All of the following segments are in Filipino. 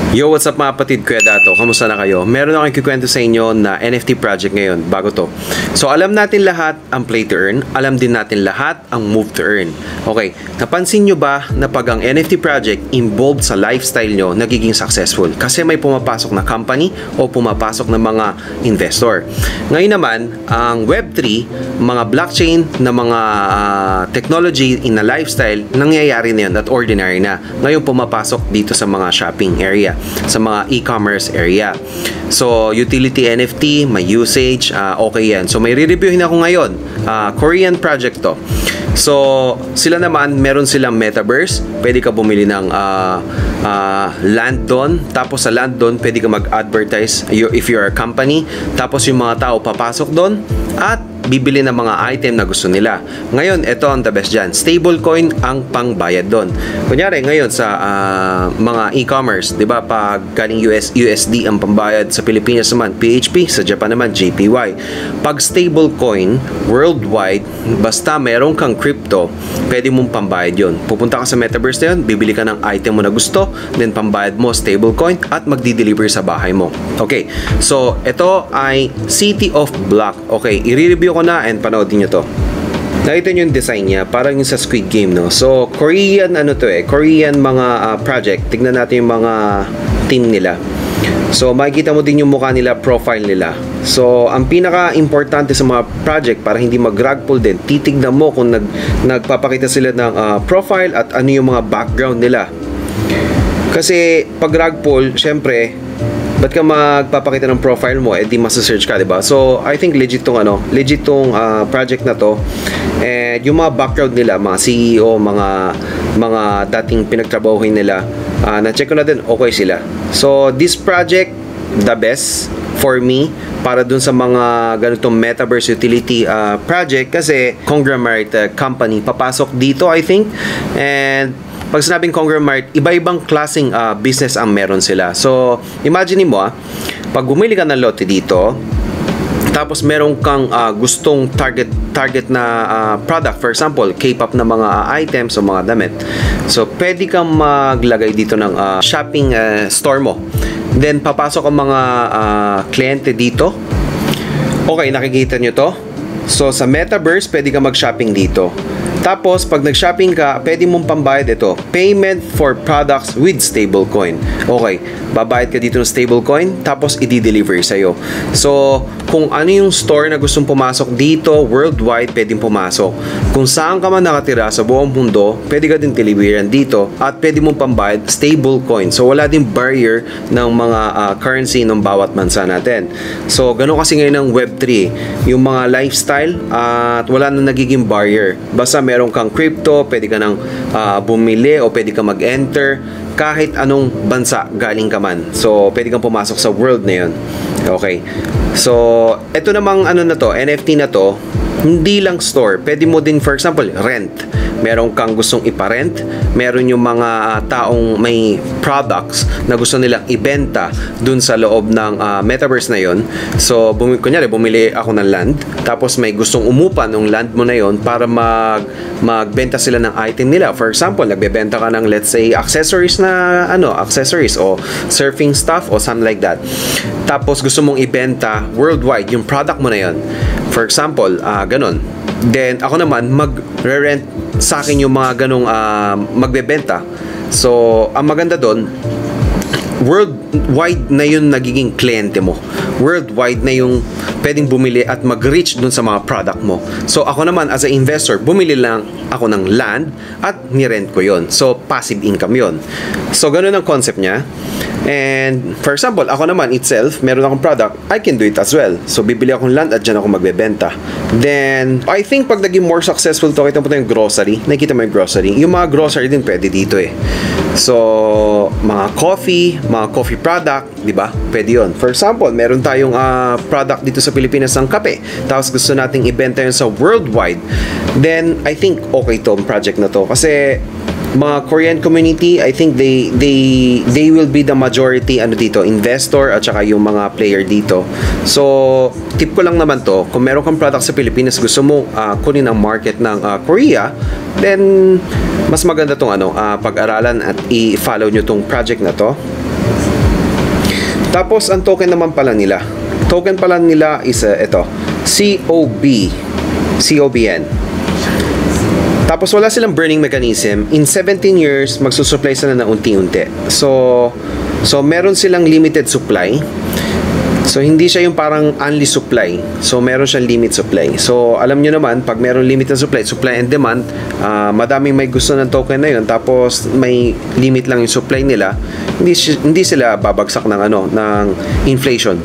Yo, what's up mga kapatid? Kuya Dato, kamusta na kayo? Meron akong kikwento sa inyo na NFT project ngayon, bago to. So, alam natin lahat ang play to earn, alam din natin lahat ang move to earn. Okay, napansin nyo ba na pag ang NFT project involved sa lifestyle nyo, nagiging successful? Kasi may pumapasok na company o pumapasok na mga investor. Ngayon naman, ang Web3, mga blockchain na mga technology in a lifestyle, nangyayari na yun at ordinary na. Ngayon pumapasok dito sa mga shopping area, sa mga e-commerce area. So, utility NFT, may usage, okay yan. So, may re-reviewin ako ngayon. Korean project to. So, sila naman, meron silang metaverse. Pwede ka bumili ng land doon. Tapos sa land doon, pwede ka mag-advertise if you're a company. Tapos yung mga tao papasok doon at bibili ng mga item na gusto nila. Ngayon, ito ang the best dyan. Stablecoin ang pangbayad doon. Kunyari, ngayon sa mga e-commerce, di ba, pag galing USD ang pambayad, sa Pilipinas naman, PHP, sa Japan naman, JPY. Pag stablecoin, worldwide, basta meron kang crypto, pwede mong pambayad yun. Pupunta ka sa metaverse na yun, bibili ka ng item mo na gusto, then pambayad mo stablecoin at magdi-deliver sa bahay mo. Okay, so ito ay City of Block. Okay, i-review ko na and panoodin nyo to. Nakita nyo yung design niya, parang yung sa Squid Game, no? So, Korean, Korean mga project. Tignan natin yung mga team nila. So, makikita mo din yung mukha nila, profile nila. So, ang pinaka-importante sa mga project para hindi mag-rug pull din, titignan mo kung nagpapakita sila ng profile at ano yung mga background nila. Kasi, pag rug pull, syempre, ba't ka magpapakita ng profile mo, di masa-search ka, diba? So, I think legit tong project na to. And yung mga background nila, mga CEO, mga dating pinagtrabahuhin nila, na-check ko na din, okay sila. So, this project, the best for me, para dun sa mga ganitong metaverse utility project, kasi conglomerate company papasok dito, I think. And pag sinabing conglomerate, iba-ibang klaseng business ang meron sila. So, imagine mo pag bumili ka ng lote dito, tapos meron kang gustong target na product, for example, K-pop na mga items o mga damit. So, pwede kang maglagay dito ng shopping store mo. Then, papasok ang mga kliyente dito. Okay, nakikita nyo to? So, sa metaverse, pwede kang mag-shopping dito. Tapos, pag nag-shopping ka, pwede mong pambayad ito. Payment for products with stablecoin. Okay, babayad ka dito ng stablecoin, tapos i-deliver sa'yo. So, kung ano yung store na gustong pumasok dito, worldwide, pwedeng pumasok. Kung saan ka man nakatira sa buong mundo, pwede ka din deliveran dito at pwede mong pambayad stablecoin. So, wala din barrier ng mga currency ng bawat bansa natin. So, ganun kasi ngayon ng Web3. Yung mga lifestyle at wala na nagiging barrier. Basta meron kang crypto, pwede ka nang bumili o pwede ka mag-enter kahit anong bansa galing ka man. So, pwede kang pumasok sa world na yun. Okay. So, ito namang NFT na to, hindi lang store. Pwede mo din, for example, rent. Meron kang gustong iparent. Meron yung mga taong may products na gusto nilang ibenta dun sa loob ng metaverse na yon. So, kunyari, bumili ako ng land. Tapos may gustong umupa ng land mo na yon para magbenta sila ng item nila. For example, nagbebenta ka ng, let's say, accessories o surfing stuff o something like that. Tapos gusto mong ibenta worldwide yung product mo na yon. For example, ganon. Then, ako naman, mag-rent sa akin yung mga ganong magbebenta. So, ang maganda doon, worldwide na yung nagiging kliyente mo. Worldwide na yung pwedeng bumili at mag-reach dun sa mga product mo. So, ako naman, as an investor, bumili lang ako ng land at nirent ko yon. So, passive income yon. So, ganun ang concept niya. And, for example, ako naman itself, meron akong product, I can do it as well. So, bibili akong land at dyan ako magbebenta. Then, I think pag naging more successful to, kita mo yung grocery. Nakikita mo yung grocery. Yung mga grocery din pwede dito eh. So, mga coffee product, di ba? Pwede yun. For example, meron tayong product dito sa Pilipinas ng kape. Tapos gusto nating ibenta yun sa worldwide. Then, I think okay to project na to. Kasi, mga Korean community, I think they will be the majority dito, investor at saka yung mga player dito. So, tip ko lang naman to, kung meron kang product sa Pilipinas, gusto mo kunin ang market ng Korea, then mas maganda tong pag-aralan at i-follow nyo tong project na to. Tapos, ang token naman pala nila. Token pala nila is ito. COBN. Tapos, wala silang burning mechanism. In 17 years, magsusupply sila na unti-unti. So, meron silang limited supply. So, hindi siya yung parang only supply. So, meron siyang limit supply. So, alam nyo naman, pag meron limited supply and demand, madaming may gusto ng token na yun, tapos may limit lang yung supply nila, hindi sila babagsak ng ng inflation.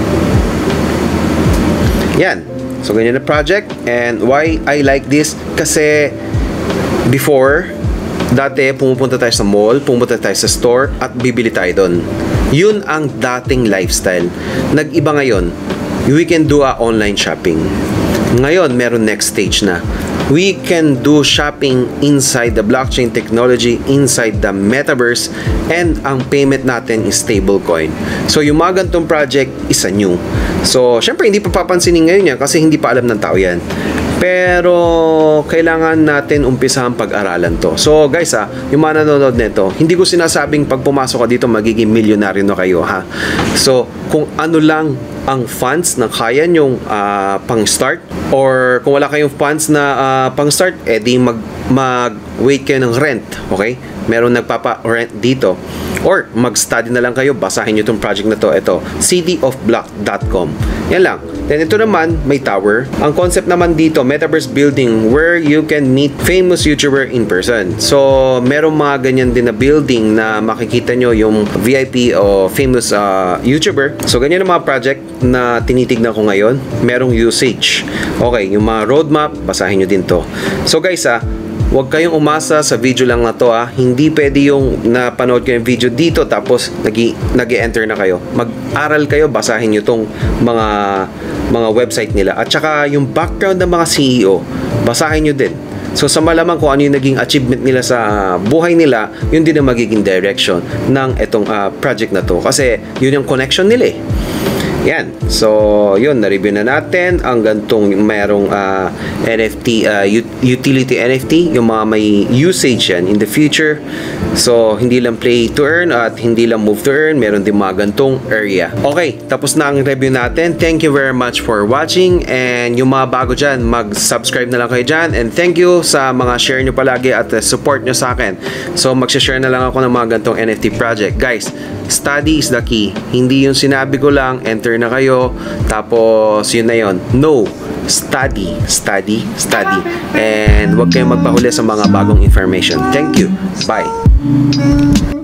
Yan. So, ganyan na project. And why I like this? Kasi, before, dati pumupunta tayo sa mall, pumunta tayo sa store, at bibili tayo doon. Yun ang dating lifestyle. Nag-iba ngayon. We can do a online shopping. Ngayon, meron next stage na. We can do shopping inside the blockchain technology, inside the metaverse, and ang payment natin is stablecoin. So, yung mga ganitong project is a new. So, syempre, hindi pa papansinin ngayon yan kasi hindi pa alam ng tao yan. Pero, kailangan natin umpisahan pag-aralan to. So, guys yung mga nanonood nito, hindi ko sinasabing pag pumasok ka dito, magiging milyonaryo na kayo, ha? So, kung ano lang ang funds na kaya nyong pang-start, or kung wala kayong funds na pang-start, di mag-wait kayo ng rent, okay? Meron nagpapa-rent dito. Or, mag-study na lang kayo, basahin nyo itong project na to. Ito, cityofblock.com. Yan lang. Then, ito naman, may tower. Ang concept naman dito, metaverse building where you can meet famous YouTuber in person. So, meron mga ganyan din na building na makikita nyo yung VIP o famous YouTuber. So, ganyan ang mga project na tinitignan ko ngayon. Merong usage. Okay, yung mga roadmap, basahin nyo din to. So, guys huwag kayong umasa sa video lang na to Hindi pwede yung napanood kayo yung video dito tapos nag-enter na kayo. Mag-aral kayo, basahin nyo tong mga website nila. At saka yung background ng mga CEO, basahin nyo din. So sa malamang kung ano yung naging achievement nila sa buhay nila, yun din ang magiging direction ng itong project na to. Kasi yun yung connection nila Yan. So, yun. Na-review na natin ang gantong merong NFT, utility NFT, yung mga may usage yan in the future. So, hindi lang play to earn at hindi lang move to earn. Meron din mga gantong area. Okay. Tapos na ang review natin. Thank you very much for watching. And yung mga bago dyan, mag-subscribe na lang kayo dyan. And thank you sa mga share nyo palagi at support nyo sa akin. So, mag-share na lang ako ng mga gantong NFT project. Guys, study is the key. Hindi yung sinabi ko lang, enter na kayo, tapos yun na yun. No, study. And huwag kayong magpahuli sa mga bagong information. Thank you. Bye.